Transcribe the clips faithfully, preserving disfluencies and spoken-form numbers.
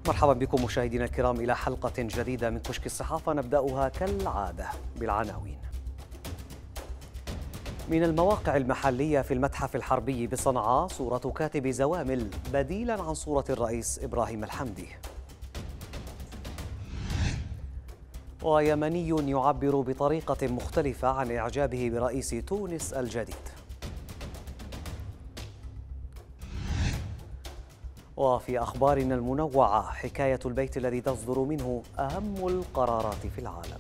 مرحبا بكم مشاهدينا الكرام إلى حلقة جديدة من كشك الصحافة، نبدأها كالعادة بالعناوين. من المواقع المحلية في المتحف الحربي بصنعاء صورة كاتب زوامل بديلا عن صورة الرئيس إبراهيم الحمدي. ويمني يعبر بطريقة مختلفة عن إعجابه برئيس تونس الجديد. وفي أخبارنا المنوعة حكاية البيت الذي تصدر منه أهم القرارات في العالم.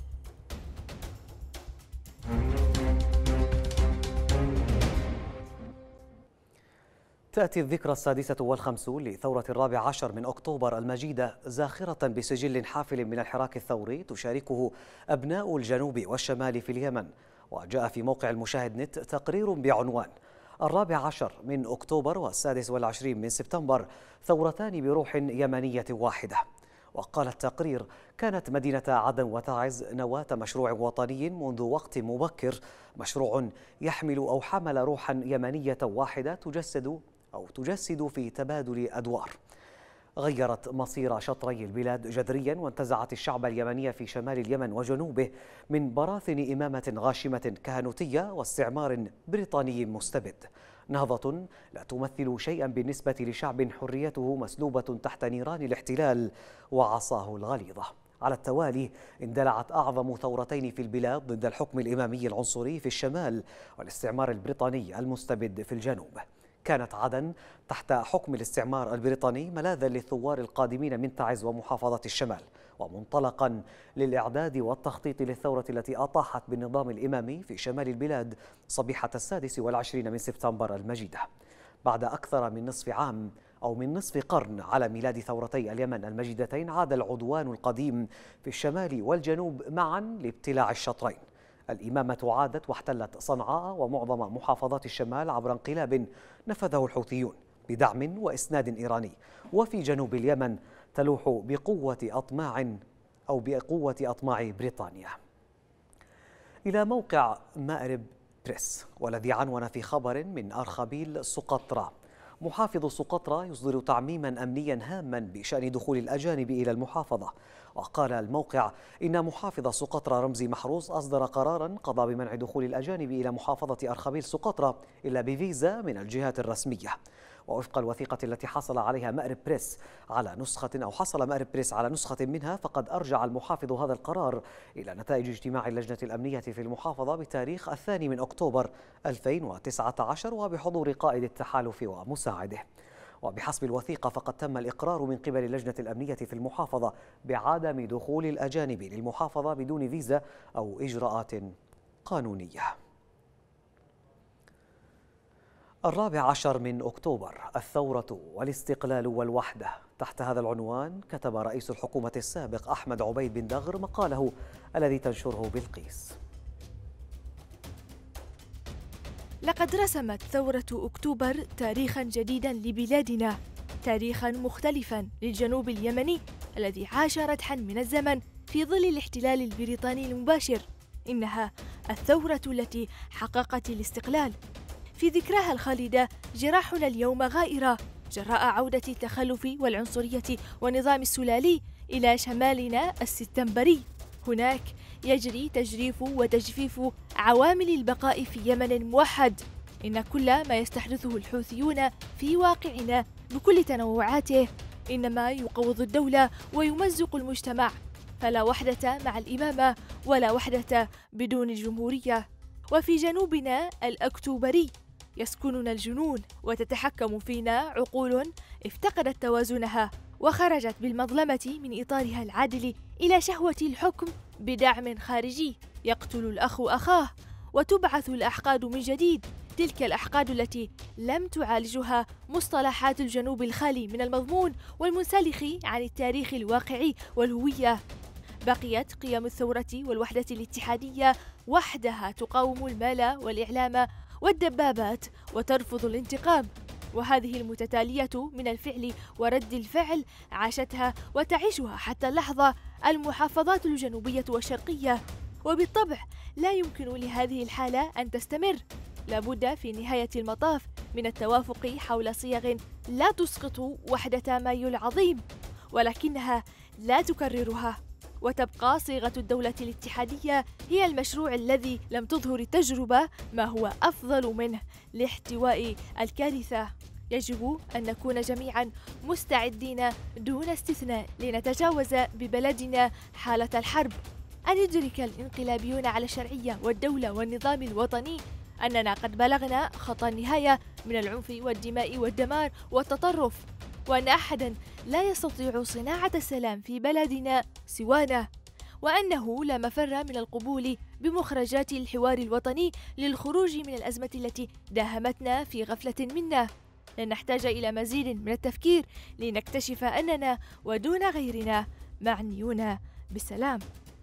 تأتي الذكرى السادسة والخمسون لثورة الرابع عشر من أكتوبر المجيدة زاخرة بسجل حافل من الحراك الثوري تشاركه أبناء الجنوب والشمال في اليمن. وجاء في موقع المشاهد نت تقرير بعنوان الرابع عشر من أكتوبر والسادس والعشرين من سبتمبر ثورتان بروح يمنية واحدة. وقال التقرير: كانت مدينة عدن وتعز نواة مشروع وطني منذ وقت مبكر، مشروع يحمل أو حمل روحا يمنية واحدة تجسد أو تجسد في تبادل أدوار. غيرت مصير شطري البلاد جذريا، وانتزعت الشعب اليمني في شمال اليمن وجنوبه من براثن إمامة غاشمة كهنوتية واستعمار بريطاني مستبد. نهضة لا تمثل شيئا بالنسبة لشعب حريته مسلوبة تحت نيران الاحتلال وعصاه الغليظة. على التوالي اندلعت أعظم ثورتين في البلاد ضد الحكم الإمامي العنصري في الشمال والاستعمار البريطاني المستبد في الجنوب. كانت عدن تحت حكم الاستعمار البريطاني ملاذا للثوار القادمين من تعز ومحافظة الشمال، ومنطلقا للإعداد والتخطيط للثورة التي أطاحت بالنظام الإمامي في شمال البلاد صبيحة السادس والعشرين من سبتمبر المجيدة. بعد أكثر من نصف عام أو من نصف قرن على ميلاد ثورتي اليمن المجيدتين، عاد العدوان القديم في الشمال والجنوب معا لابتلاع الشطرين. الإمامة عادت واحتلت صنعاء ومعظم محافظات الشمال عبر انقلاب نفذه الحوثيون بدعم وإسناد إيراني. وفي جنوب اليمن تلوح بقوة أطماع أو بقوة أطماع بريطانيا. إلى موقع مأرب بريس، والذي عنون في خبر من أرخبيل سقطرى: محافظ سقطرى يصدر تعميما أمنيا هاما بشأن دخول الأجانب إلى المحافظة. وقال الموقع إن محافظ سقطرى رمزي محروس أصدر قرارا قضى بمنع دخول الأجانب إلى محافظة أرخبيل سقطرى إلا بفيزا من الجهات الرسمية. ووفق الوثيقة التي حصل عليها مأرب بريس على نسخة أو حصل مأرب بريس على نسخة منها، فقد أرجع المحافظ هذا القرار إلى نتائج اجتماع اللجنة الأمنية في المحافظة بتاريخ الثاني من أكتوبر ألفين وتسعة عشر وبحضور قائد التحالف ومساعده. وبحسب الوثيقة فقد تم الإقرار من قبل اللجنة الأمنية في المحافظة بعدم دخول الأجانب للمحافظة بدون فيزا أو إجراءات قانونية. الرابع عشر من أكتوبر، الثورة والاستقلال والوحدة. تحت هذا العنوان كتب رئيس الحكومة السابق أحمد عبيد بن دغر مقاله الذي تنشره بلقيس. لقد رسمت ثورة أكتوبر تاريخاً جديداً لبلادنا، تاريخاً مختلفاً للجنوب اليمني الذي عاش ردحاً من الزمن في ظل الاحتلال البريطاني المباشر. إنها الثورة التي حققت الاستقلال. في ذكراها الخالدة جراحنا اليوم غائرة جراء عودة التخلف والعنصرية والنظام السلالي إلى شمالنا السبتمبري. هناك يجري تجريف وتجفيف عوامل البقاء في يمن موحد. إن كل ما يستحدثه الحوثيون في واقعنا بكل تنوعاته إنما يقوض الدولة ويمزق المجتمع، فلا وحدة مع الإمامة ولا وحدة بدون الجمهورية. وفي جنوبنا الأكتوبري يسكننا الجنون، وتتحكم فينا عقول افتقدت توازنها وخرجت بالمظلمة من إطارها العادل إلى شهوة الحكم بدعم خارجي. يقتل الأخ أخاه وتبعث الأحقاد من جديد، تلك الأحقاد التي لم تعالجها مصطلحات الجنوب الخالي من المضمون والمنسلخ عن التاريخ الواقعي والهوية. بقيت قيم الثورة والوحدة الاتحادية وحدها تقاوم المال والإعلام والدبابات وترفض الانتقام. وهذه المتتالية من الفعل ورد الفعل عاشتها وتعيشها حتى اللحظة المحافظات الجنوبية والشرقية. وبالطبع لا يمكن لهذه الحالة أن تستمر. لابد في نهاية المطاف من التوافق حول صيغ لا تسقط وحدة مايو العظيم ولكنها لا تكررها، وتبقى صيغة الدولة الاتحادية هي المشروع الذي لم تظهر التجربة ما هو أفضل منه لاحتواء الكارثة. يجب أن نكون جميعاً مستعدين دون استثناء لنتجاوز ببلدنا حالة الحرب. أن يدرك الانقلابيون على الشرعية والدولة والنظام الوطني أننا قد بلغنا خط النهاية من العنف والدماء والدمار والتطرف، وأن أحداً لا يستطيع صناعة السلام في بلدنا سوانا، وأنه لا مفر من القبول بمخرجات الحوار الوطني للخروج من الأزمة التي داهمتنا في غفلة منا. لن نحتاج إلى مزيد من التفكير لنكتشف أننا ودون غيرنا معنيون بالسلام.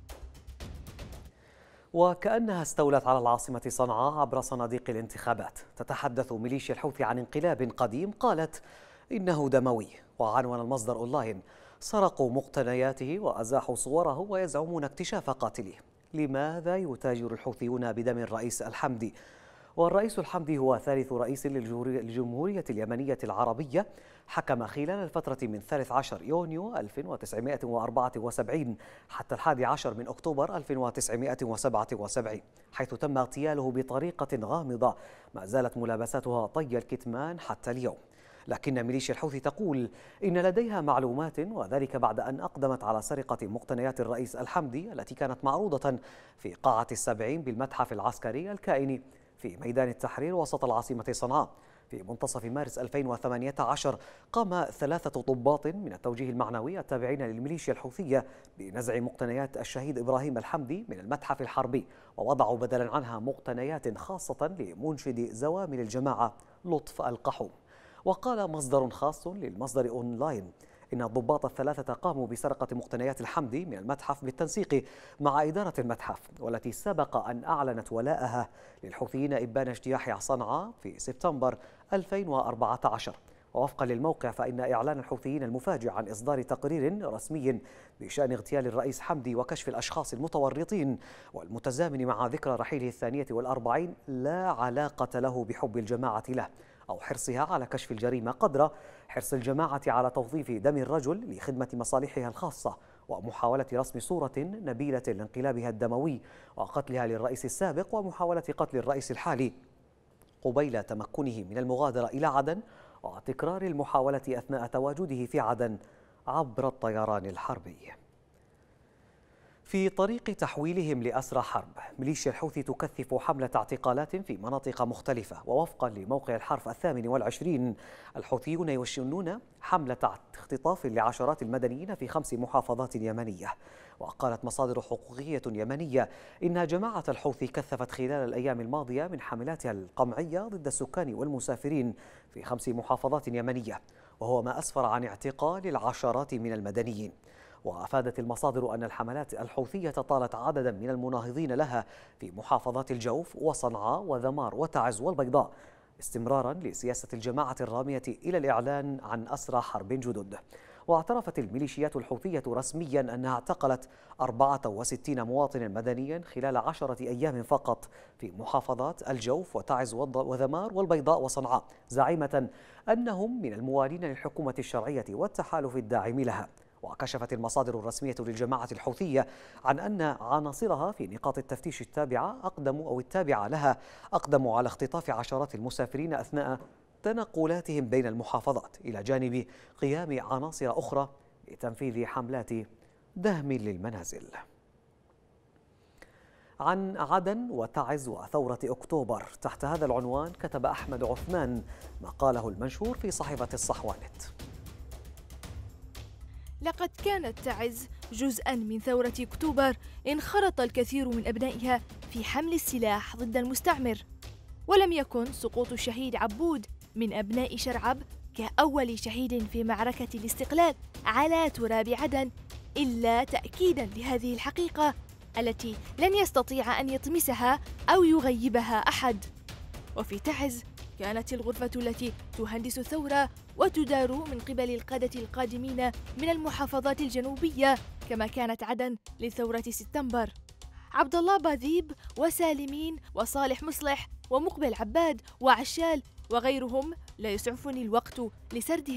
وكأنها استولت على العاصمة صنعاء عبر صناديق الانتخابات، تتحدث ميليشيا الحوثي عن انقلاب قديم قالت إنه دموي، وعنوان المصدر أونلاين: سرقوا مقتنياته وأزاحوا صوره ويزعمون اكتشاف قاتليه. لماذا يتاجر الحوثيون بدم الرئيس الحمدي؟ والرئيس الحمدي هو ثالث رئيس للجمهورية اليمنية العربية، حكم خلال الفترة من ثالث عشر يونيو ألف وتسعمائة وأربعة وسبعين حتى الحادي عشر من أكتوبر ألف وتسعمائة وسبعة وسبعين، حيث تم اغتياله بطريقة غامضة ما زالت ملابساتها طي الكتمان حتى اليوم. لكن ميليشيا الحوثي تقول إن لديها معلومات، وذلك بعد أن أقدمت على سرقة مقتنيات الرئيس الحمدي التي كانت معروضة في قاعة السبعين بالمتحف العسكري الكائن في ميدان التحرير وسط العاصمة صنعاء. في منتصف مارس ألفين وثمانية عشر قام ثلاثة ضباط من التوجيه المعنوي التابعين للميليشيا الحوثية بنزع مقتنيات الشهيد إبراهيم الحمدي من المتحف الحربي، ووضعوا بدلا عنها مقتنيات خاصة لمنشد زوامل الجماعة لطف القحوم. وقال مصدر خاص للمصدر أونلاين إن الضباط الثلاثة قاموا بسرقة مقتنيات الحمدي من المتحف بالتنسيق مع إدارة المتحف، والتي سبق أن أعلنت ولاءها للحوثيين إبان اجتياح صنعاء في سبتمبر ألفين وأربعة عشر. ووفقا للموقع فإن إعلان الحوثيين المفاجئ عن إصدار تقرير رسمي بشأن اغتيال الرئيس حمدي وكشف الأشخاص المتورطين والمتزامن مع ذكرى رحيله الثانية والأربعين لا علاقة له بحب الجماعة له أو حرصها على كشف الجريمة، قدر حرص الجماعة على توظيف دم الرجل لخدمة مصالحها الخاصة ومحاولة رسم صورة نبيلة لانقلابها الدموي وقتلها للرئيس السابق ومحاولة قتل الرئيس الحالي قبيل تمكنه من المغادرة إلى عدن وتكرار المحاولة أثناء تواجده في عدن عبر الطيران الحربي. في طريق تحويلهم لأسرى حرب، ميليشيا الحوثي تكثف حملة اعتقالات في مناطق مختلفة. ووفقا لموقع الحرف الثامن والعشرين، الحوثيون يشنون حملة اختطاف لعشرات المدنيين في خمس محافظات يمنية. وقالت مصادر حقوقية يمنية إن جماعة الحوثي كثفت خلال الأيام الماضية من حملاتها القمعية ضد السكان والمسافرين في خمس محافظات يمنية، وهو ما أسفر عن اعتقال العشرات من المدنيين. وأفادت المصادر أن الحملات الحوثية طالت عددا من المناهضين لها في محافظات الجوف وصنعاء وذمار وتعز والبيضاء، استمرارا لسياسة الجماعة الرامية إلى الإعلان عن أسرى حرب جدد. واعترفت الميليشيات الحوثية رسميا أنها اعتقلت أربعة وستين مواطنا مدنيا خلال عشرة أيام فقط في محافظات الجوف وتعز وذمار والبيضاء وصنعاء، زعيمة أنهم من الموالين للحكومة الشرعية والتحالف الداعم لها. وكشفت المصادر الرسمية للجماعة الحوثية عن أن عناصرها في نقاط التفتيش التابعة أقدموا أو التابعة لها أقدموا على اختطاف عشرات المسافرين أثناء تنقلاتهم بين المحافظات، إلى جانب قيام عناصر أخرى لتنفيذ حملات دهم للمنازل. عن عدن وتعز وثورة أكتوبر تحت هذا العنوان كتب أحمد عثمان ما قاله المنشور في صحيفة الصحوانت: لقد كانت تعز جزءاً من ثورة أكتوبر انخرط الكثير من أبنائها في حمل السلاح ضد المستعمر، ولم يكن سقوط الشهيد عبود من أبناء شرعب كأول شهيد في معركة الاستقلال على تراب عدن إلا تأكيداً لهذه الحقيقة التي لن يستطيع أن يطمسها أو يغيبها أحد. وفي تعز كانت الغرفة التي تهندس الثورة وتدار من قبل القادة القادمين من المحافظات الجنوبية، كما كانت عدن لثورة سبتمبر. عبد الله باذيب وسالمين وصالح مصلح ومقبل عباد وعشال وغيرهم لا يسعفني الوقت لسردهم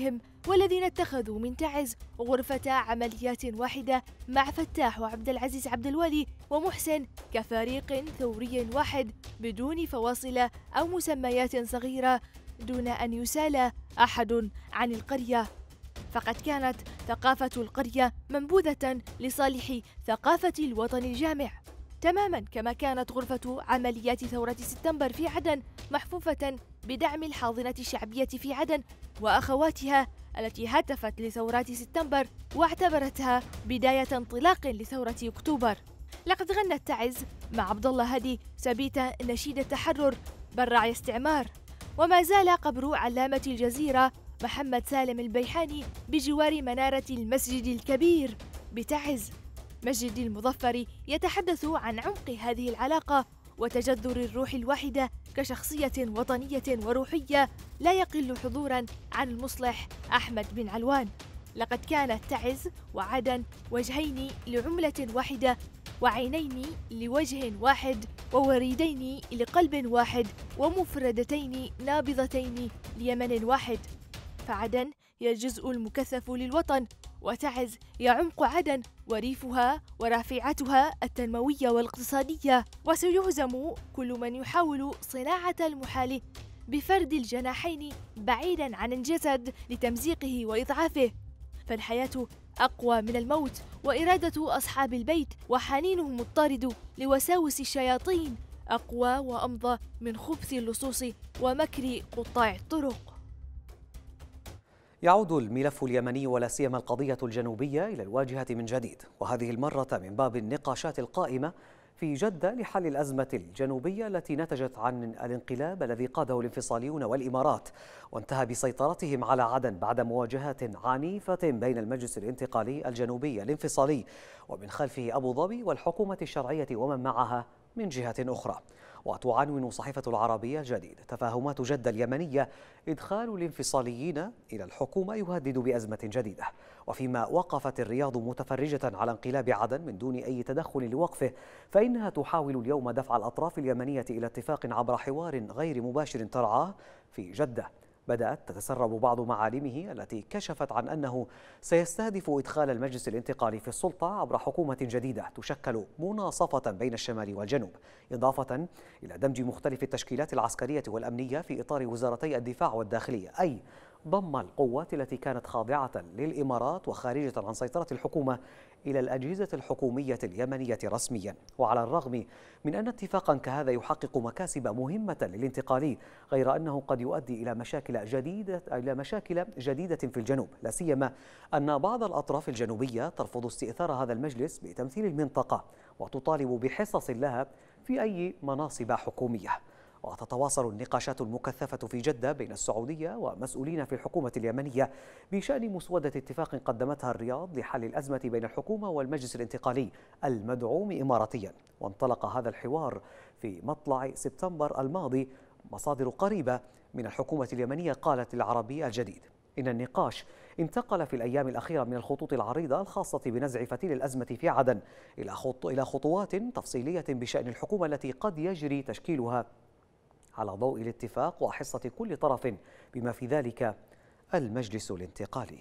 والذين اتخذوا من تعز غرفة عمليات واحدة مع فتاح وعبد العزيز عبد الوالي ومحسن كفريق ثوري واحد بدون فواصل أو مسميات صغيرة، دون أن يسال أحد عن القرية، فقد كانت ثقافة القرية منبوذة لصالح ثقافة الوطن الجامع، تماما كما كانت غرفة عمليات ثورة سبتمبر في عدن محفوفة بدعم الحاضنة الشعبية في عدن وأخواتها التي هتفت لثورات سبتمبر واعتبرتها بداية انطلاق لثورة أكتوبر. لقد غنت تعز مع عبد الله هادي سبيت نشيد التحرر برع استعمار، وما زال قبر علامة الجزيرة محمد سالم البيحاني بجوار منارة المسجد الكبير بتعز. مسجد المظفر يتحدث عن عمق هذه العلاقة وتجذر الروح الواحدة كشخصية وطنية وروحية لا يقل حضوراً عن المصلح أحمد بن علوان. لقد كانت تعز وعدن وجهين لعملة واحدة، وعينين لوجه واحد، ووريدين لقلب واحد، ومفردتين نابضتين ليمن واحد. فعدن هي الجزء المكثف للوطن، وتعز هي عمق عدن وريفها ورافعتها التنموية والاقتصادية. وسيهزم كل من يحاول صناعة المحال بفرد الجناحين بعيدا عن الجسد لتمزيقه وإضعافه، فالحياة أقوى من الموت، وإرادة أصحاب البيت وحنينهم الطارد لوساوس الشياطين أقوى وأمضى من خبث اللصوص ومكر قطاع الطرق. يعود الملف اليمني ولا سيما القضية الجنوبية إلى الواجهة من جديد، وهذه المرة من باب النقاشات القائمة في جدة لحل الأزمة الجنوبية التي نتجت عن الانقلاب الذي قاده الانفصاليون والإمارات وانتهى بسيطرتهم على عدن بعد مواجهات عنيفة بين المجلس الانتقالي الجنوبي الانفصالي ومن خلفه أبو ظبي والحكومة الشرعية ومن معها من جهة أخرى. وتعنون صحيفة العربية الجديد: تفاهمات جدة اليمنية إدخال الانفصاليين إلى الحكومة يهدد بأزمة جديدة. وفيما وقفت الرياض متفرجة على انقلاب عدن من دون أي تدخل لوقفه، فإنها تحاول اليوم دفع الأطراف اليمنية إلى اتفاق عبر حوار غير مباشر ترعاه في جدة. بدأت تتسرب بعض معالمه التي كشفت عن أنه سيستهدف إدخال المجلس الانتقالي في السلطة عبر حكومة جديدة تشكل مناصفة بين الشمال والجنوب، إضافة إلى دمج مختلف التشكيلات العسكرية والأمنية في إطار وزارتي الدفاع والداخلية، أي ضم القوات التي كانت خاضعة للإمارات وخارجة عن سيطرة الحكومة إلى الأجهزة الحكومية اليمنية رسميا. وعلى الرغم من أن اتفاقا كهذا يحقق مكاسب مهمة للانتقالي، غير أنه قد يؤدي إلى مشاكل جديدة إلى مشاكل جديدة في الجنوب، لا سيما أن بعض الأطراف الجنوبية ترفض استئثار هذا المجلس بتمثيل المنطقة وتطالب بحصص لها في أي مناصب حكومية. وتتواصل النقاشات المكثفة في جدة بين السعودية ومسؤولين في الحكومة اليمنية بشأن مسودة اتفاق قدمتها الرياض لحل الأزمة بين الحكومة والمجلس الانتقالي المدعوم إماراتيا. وانطلق هذا الحوار في مطلع سبتمبر الماضي. مصادر قريبة من الحكومة اليمنية قالت للعربي الجديد إن النقاش انتقل في الأيام الأخيرة من الخطوط العريضة الخاصة بنزع فتيل الأزمة في عدن إلى خطوات تفصيلية بشأن الحكومة التي قد يجري تشكيلها على ضوء الاتفاق وحصة كل طرف بما في ذلك المجلس الانتقالي.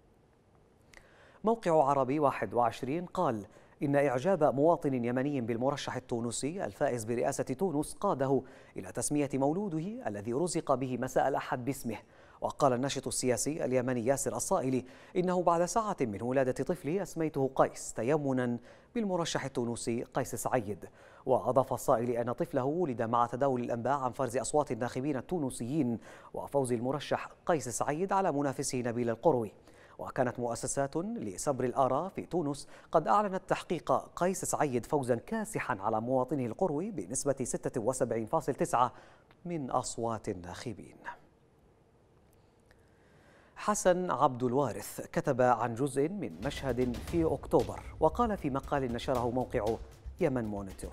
موقع عربي واحد وعشرين قال إن إعجاب مواطن يمني بالمرشح التونسي الفائز برئاسة تونس قاده إلى تسمية مولوده الذي رزق به مساء الأحد باسمه. وقال الناشط السياسي اليمني ياسر الصائلي إنه بعد ساعة من ولادة طفله أسميته قيس تيمنا بالمرشح التونسي قيس سعيد. وأضاف الصائلي أن طفله ولد مع تداول الأنباء عن فرز أصوات الناخبين التونسيين وفوز المرشح قيس سعيد على منافسه نبيل القروي. وكانت مؤسسات لسبر الآراء في تونس قد أعلنت تحقيق قيس سعيد فوزا كاسحا على مواطنه القروي بنسبة ستة وسبعين فاصلة تسعة من أصوات الناخبين. حسن عبد الوارث كتب عن جزء من مشهد في أكتوبر وقال في مقال نشره موقع يمن مونيتور: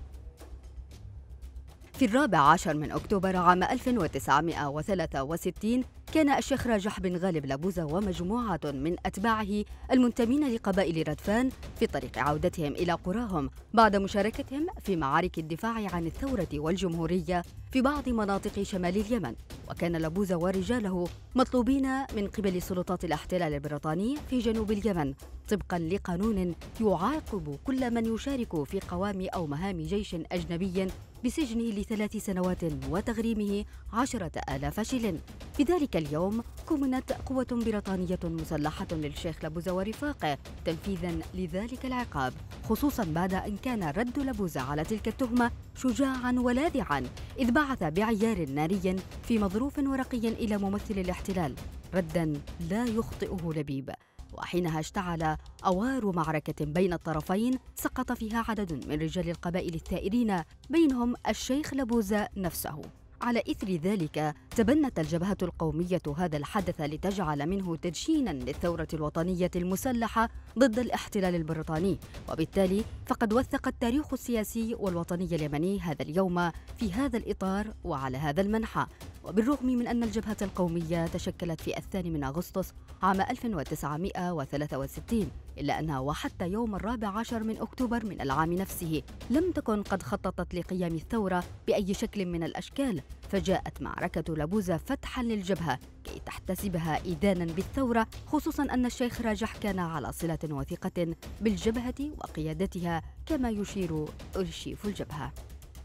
في الرابع عشر من أكتوبر عام ألف وتسعمائة وثلاثة وستين كان الشيخ راجح بن غالب لبوزة ومجموعة من أتباعه المنتمين لقبائل ردفان في طريق عودتهم إلى قراهم بعد مشاركتهم في معارك الدفاع عن الثورة والجمهورية في بعض مناطق شمال اليمن، وكان لابوزا ورجاله مطلوبين من قبل سلطات الاحتلال البريطاني في جنوب اليمن طبقا لقانون يعاقب كل من يشارك في قوام أو مهام جيش أجنبي بسجنه لثلاث سنوات وتغريمه عشرة آلاف شلن. في ذلك اليوم كمنت قوة بريطانية مسلحة للشيخ لابوزا ورفاقه تنفيذا لذلك العقاب، خصوصا بعد أن كان رد لابوزا على تلك التهمة شجاعا ولاذعا، إذ بعث بعيار ناري في مظروف ورقي إلى ممثل الاحتلال ردا لا يخطئه لبيب. وحينها اشتعل أوار معركة بين الطرفين سقط فيها عدد من رجال القبائل الثائرين، بينهم الشيخ لابوزا نفسه. على إثر ذلك تبنت الجبهة القومية هذا الحدث لتجعل منه تدشينا للثورة الوطنية المسلحة ضد الاحتلال البريطاني، وبالتالي فقد وثق التاريخ السياسي والوطني اليمني هذا اليوم في هذا الإطار وعلى هذا المنحى. وبالرغم من أن الجبهة القومية تشكلت في الثاني من أغسطس عام ألف وتسعمائة وثلاثة وستين، إلا أنها وحتى يوم الرابع عشر من أكتوبر من العام نفسه لم تكن قد خططت لقيام الثورة بأي شكل من الأشكال، فجاءت معركة لابوزا فتحا للجبهة كي تحتسبها إدانا بالثورة، خصوصا أن الشيخ راجح كان على صلة وثيقة بالجبهة وقيادتها كما يشير أرشيف الجبهة.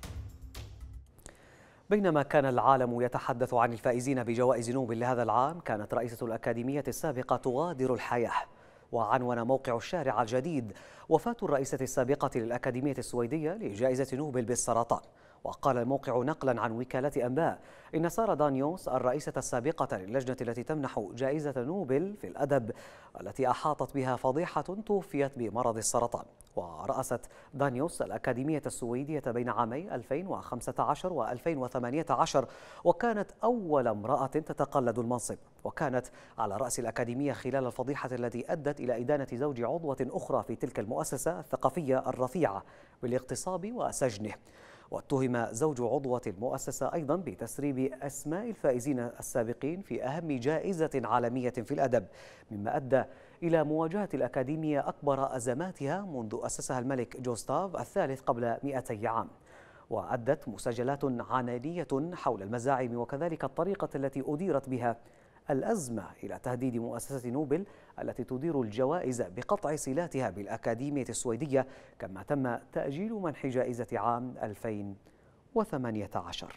بينما كان العالم يتحدث عن الفائزين بجوائز نوبل لهذا العام، كانت رئيسة الأكاديمية السابقة تغادر الحياة. وعنون موقع الشارع الجديد وفاة الرئيسة السابقة للأكاديمية السويدية لجائزة نوبل بالسرطان. وقال الموقع نقلا عن وكالة أنباء إن سارة دانيوس الرئيسة السابقة للجنة التي تمنح جائزة نوبل في الأدب التي أحاطت بها فضيحة توفيت بمرض السرطان. ورأست دانيوس الأكاديمية السويدية بين عامي ألفين وخمسة عشر و ألفين وثمانية عشر، وكانت أول امرأة تتقلد المنصب، وكانت على رأس الأكاديمية خلال الفضيحة التي أدت إلى إدانة زوج عضوة أخرى في تلك المؤسسة الثقافية الرفيعة بالاغتصاب وسجنه. واتهم زوج عضوة المؤسسة أيضا بتسريب أسماء الفائزين السابقين في أهم جائزة عالمية في الأدب، مما أدى إلى مواجهة الأكاديمية أكبر أزماتها منذ أسسها الملك جوستاف الثالث قبل مئتي عام. وأدت مسجلات عنانية حول المزاعم وكذلك الطريقة التي أديرت بها الأزمة إلى تهديد مؤسسة نوبل التي تدير الجوائز بقطع صلاتها بالأكاديمية السويدية، كما تم تأجيل منح جائزة عام ألفين وثمانية عشر.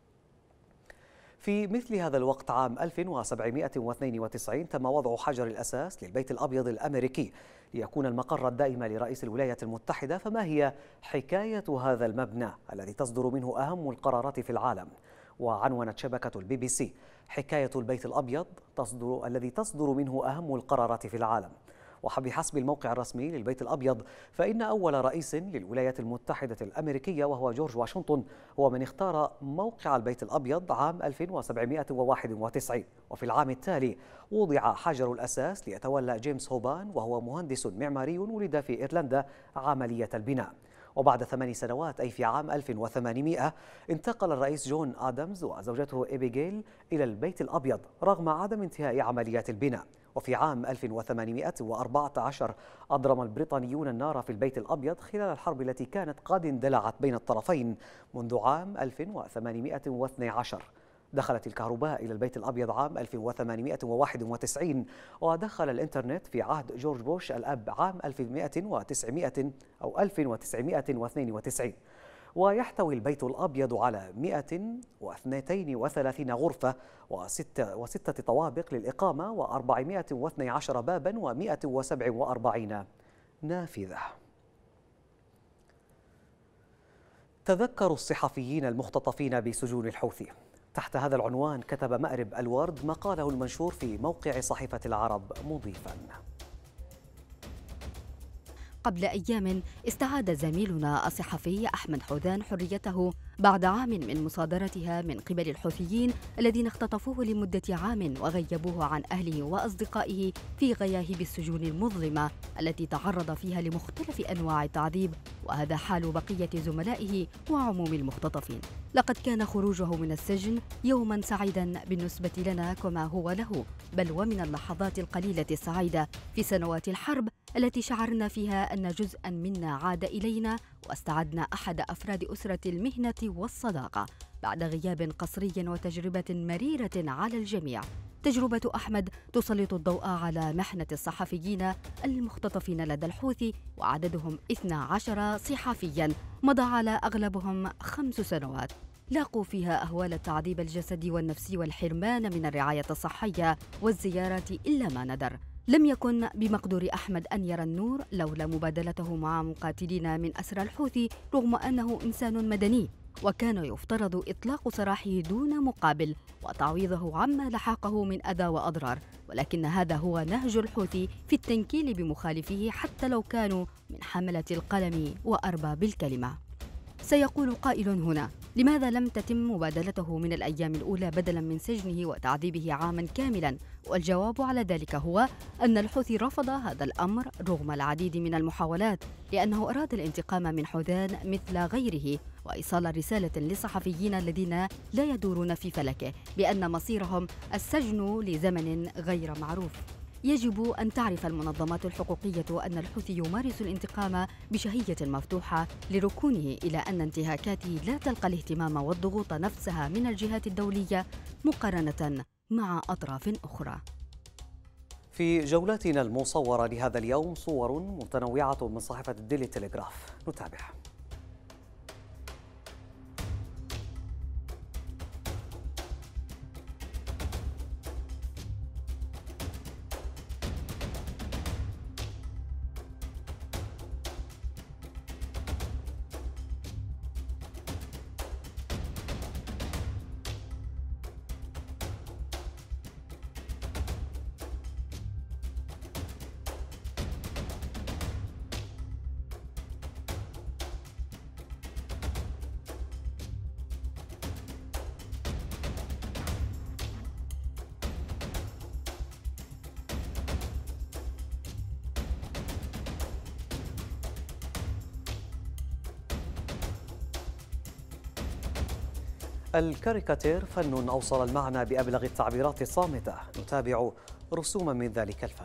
في مثل هذا الوقت عام ألف وسبعمائة واثنين وتسعين تم وضع حجر الأساس للبيت الأبيض الأمريكي ليكون المقر الدائم لرئيس الولايات المتحدة. فما هي حكاية هذا المبنى الذي تصدر منه أهم القرارات في العالم؟ وعنونت شبكة البي بي سي حكاية البيت الأبيض تصدر الذي تصدر منه أهم القرارات في العالم. وبحسب الموقع الرسمي للبيت الأبيض فإن أول رئيس للولايات المتحدة الأمريكية وهو جورج واشنطن هو من اختار موقع البيت الأبيض عام ألف وسبعمائة وواحد وتسعين، وفي العام التالي وضع حجر الأساس ليتولى جيمس هوبان وهو مهندس معماري ولد في إيرلندا عملية البناء. وبعد ثمان سنوات أي في عام ألف وثمانمائة انتقل الرئيس جون آدمز وزوجته إبيغيل إلى البيت الأبيض رغم عدم انتهاء عمليات البناء. وفي عام ألف وثمانمائة وأربعة عشر أضرم البريطانيون النار في البيت الأبيض خلال الحرب التي كانت قد اندلعت بين الطرفين منذ عام ألف وثمانمائة واثني عشر. دخلت الكهرباء إلى البيت الأبيض عام ألف وثمانمائة وواحد وتسعين، ودخل الإنترنت في عهد جورج بوش الأب عام ألف وتسعمائة أو ألف وتسعمائة واثنين وتسعين. ويحتوي البيت الأبيض على مئة واثنين وثلاثين غرفة وستة, وستة طوابق للإقامة وأربعمائة واثني عشر بابا ومئة وسبعة وأربعين نافذة. تذكروا الصحفيين المختطفين بسجون الحوثي. تحت هذا العنوان كتب مأرب الورد مقاله المنشور في موقع صحيفة العرب مضيفاً: قبل أيام استعاد زميلنا الصحفي أحمد حوذان حريته بعد عام من مصادرتها من قبل الحوثيين الذين اختطفوه لمدة عام وغيبوه عن أهله وأصدقائه في غياهب السجون المظلمة التي تعرض فيها لمختلف أنواع التعذيب، وهذا حال بقية زملائه وعموم المختطفين. لقد كان خروجه من السجن يوما سعيدا بالنسبة لنا كما هو له، بل ومن اللحظات القليلة السعيدة في سنوات الحرب التي شعرنا فيها أن جزءا منا عاد إلينا واستعدنا أحد أفراد أسرة المهنة والصداقة. بعد غياب قصري وتجربة مريرة على الجميع. تجربة أحمد تسلط الضوء على محنة الصحفيين المختطفين لدى الحوثي، وعددهم اثنا عشر صحفياً مضى على أغلبهم خمس سنوات، لاقوا فيها أهوال التعذيب الجسدي والنفسي والحرمان من الرعاية الصحية والزيارات إلا ما ندر. لم يكن بمقدور أحمد أن يرى النور لولا مبادلته مع مقاتلين من أسرى الحوثي، رغم أنه إنسان مدني، وكان يفترض إطلاق سراحه دون مقابل وتعويضه عما لحقه من أذى وأضرار، ولكن هذا هو نهج الحوثي في التنكيل بمخالفيه حتى لو كانوا من حملة القلم وأرباب الكلمة. سيقول قائل هنا: لماذا لم تتم مبادلته من الأيام الأولى بدلاً من سجنه وتعذيبه عاماً كاملاً؟ والجواب على ذلك هو أن الحوثي رفض هذا الأمر رغم العديد من المحاولات، لأنه أراد الانتقام من حوثان مثل غيره وإيصال رسالة للصحفيين الذين لا يدورون في فلكه بأن مصيرهم السجن لزمن غير معروف. يجب أن تعرف المنظمات الحقوقية أن الحوثي يمارس الانتقام بشهية مفتوحة لركونه إلى أن انتهاكاته لا تلقى الاهتمام والضغوط نفسها من الجهات الدولية مقارنة مع أطراف أخرى. في جولتنا المصورة لهذا اليوم صور متنوعة من صحيفة الديلي تيليغراف، نتابع. الكاريكاتير فن أوصل المعنى بأبلغ التعبيرات الصامتة، نتابع رسوما من ذلك الفن.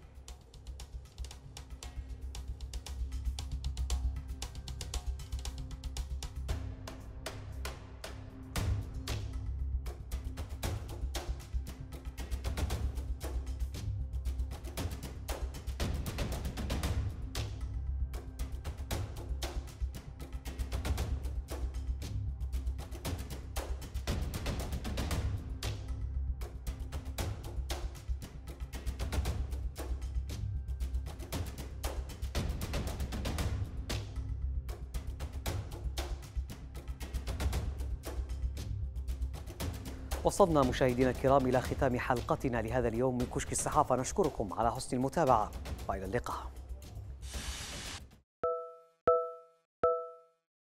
وصلنا مشاهدينا الكرام إلى ختام حلقتنا لهذا اليوم من كشك الصحافة، نشكركم على حسن المتابعة وإلى اللقاء.